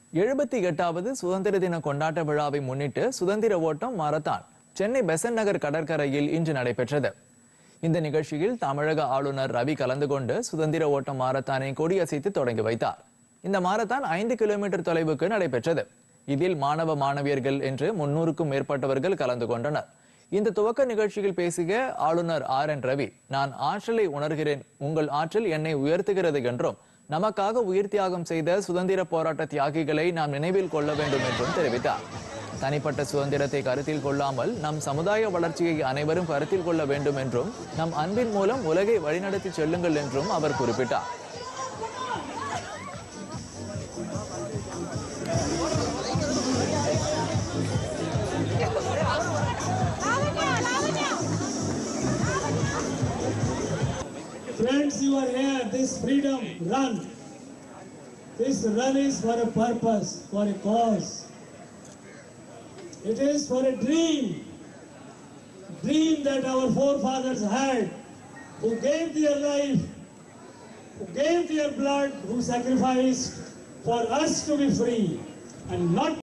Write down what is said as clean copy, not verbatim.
78வது சுதந்திர தின கொண்டாட்ட விழாவை முன்னிட்டு சுதந்திர ஓட்டம் மாரத்தான் சென்னை பெசன்ட் நகர் கடற்கரையில் இன்று நடைபெற்றது. இந்த நிகழ்ச்சியில் தமிழக ஆளுநர் ரவி கலந்து கொண்டு சுதந்திர ஓட்டம் மாரத்தானை கொடியசைத்து தொடங்கி வைத்தார். இந்த மாரத்தான் 5 கிலோமீட்டர் தொலைவுக்கு நடைபெற்றது. இதில் மாணவ மாணவியர்கள் என்று 300க்கும் மேற்பட்டவர்கள் கலந்து கொண்டனர். இந்த துவக்க நிகழ்ச்சியில் பேசிய ஆளுநர் RN ரவி, நான் ஆற்றலை உணர்கிறேன், உங்கள் ஆற்றல் என்னை உயர்த்துகிறது என்றும், நமக்காக உயிர் தியாகம் செய்த சுதந்திர போராட்ட தியாகிகளை நாம் நினைவில் கொள்ள வேண்டும் என்றும் தெரிவித்தார். தனிப்பட்ட சுதந்திரத்தை கருத்தில் கொள்ளாமல் நம் சமுதாய வளர்ச்சியை அனைவரும் கருத்தில் கொள்ள வேண்டும் என்றும், நம் அன்பின் மூலம் உலகை வழிநடத்தி செல்லுங்கள் என்றும் அவர் குறிப்பிட்டார். Friends, you are here, this freedom run. This run is for a purpose, for a cause. It is for a dream that our forefathers had, who gave their life, who gave their blood, who sacrificed for us to be free and not